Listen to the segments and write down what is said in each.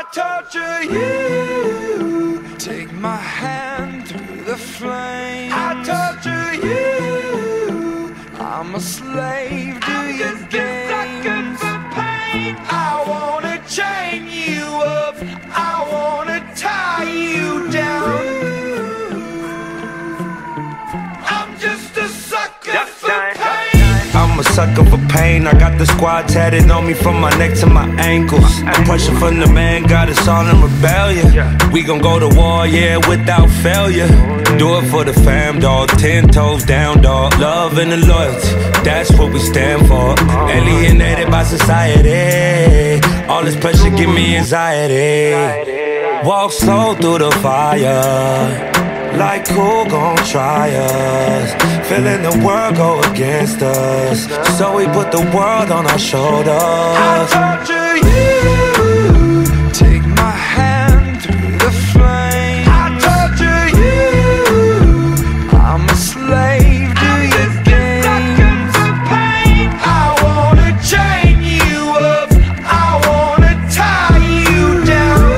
torture you. Take my hand through the flames. I torture you. I'm a slave to your games. I wanna chain you up. I wanna tie you down. I'm just a sucker for pain. I'm a sucker for pain. I got the squad tatted on me from my neck to my ankles. The pressure from the man got us all in rebellion. We gon' go to war, yeah, without failure. Do it for the fam, dog. 10 toes down, dog. Love and the loyalty, that's what we stand for. Alienated by society. All this pressure give me anxiety. Walk slow through the fire. Like who gon' try us? Feeling the world go against us, so we put the world on our shoulders. I torture you. Take my hand through the flames. I torture you. I'm a slave to your games. I wanna chain you up. I wanna tie you down.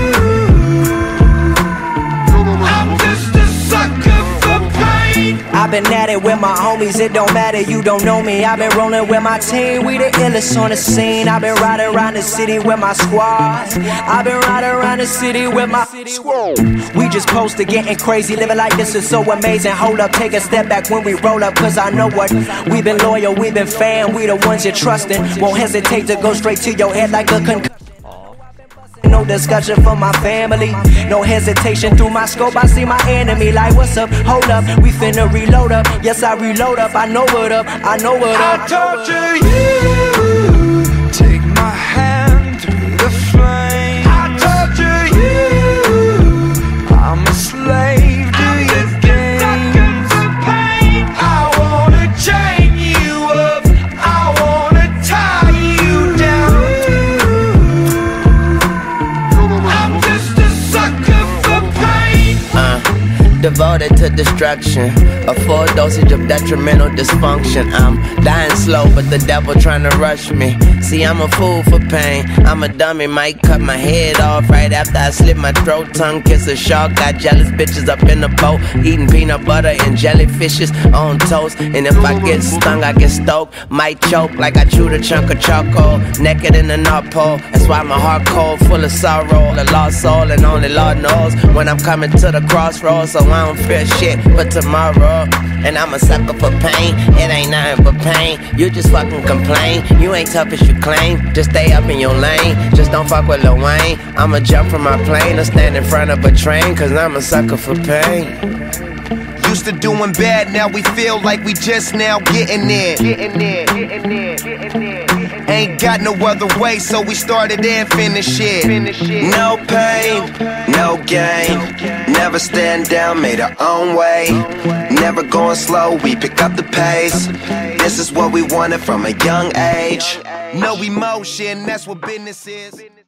I'm just a sucker for pain. I've been at it with my homies, it don't matter, you don't know me. I've been rolling with my team, we the illest on the scene. I've been riding around the city with my squad. I've been riding around the city with my squad. We just posted getting crazy, living like this is so amazing. Hold up, take a step back when we roll up, cause I know what. We've been loyal, we've been fan, we the ones you're trusting. Won't hesitate to go straight to your head like a concussion. No discussion for my family. No hesitation through my scope. I see my enemy like, what's up? Hold up, we finna reload up. Yes, I reload up. I know what up. I know what up. I torture you. Take my hand through the flames. I torture you. I'm a slave to your games. I wanna chain you up. I wanna tie you down. Devoted to destruction, a full dosage of detrimental dysfunction. I'm dying slow, but the devil trying to rush me. See, I'm a fool for pain. I'm a dummy, might cut my head off right after I slit my throat. Tongue kiss a shark, got jealous bitches up in the boat, eating peanut butter and jellyfishes on toast. And if I get stung, I get stoked. Might choke like I chewed a chunk of charcoal, naked in the North Pole. That's why my heart cold, full of sorrow, a lost soul, and only Lord knows when I'm coming to the crossroads. So I don't fear shit but tomorrow. And I'm a sucker for pain. It ain't nothing but pain. You just fucking complain. You ain't tough as you claim. Just stay up in your lane. Just don't fuck with Lil Wayne. I'ma jump from my plane or stand in front of a train, cause I'm a sucker for pain. Used to doing bad, now we feel like we just now getting there. Ain't got no other way, so we started and finished it. No pain, no gain. Never stand down, made our own way. Never going slow, we pick up the pace. This is what we wanted from a young age. No emotion, that's what business is.